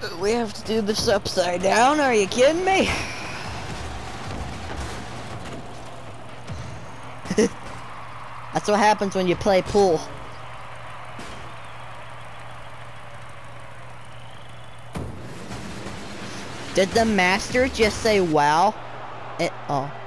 We have to do this upside down, are you kidding me? That's what happens when you play pool. Did the master just say wow? Oh.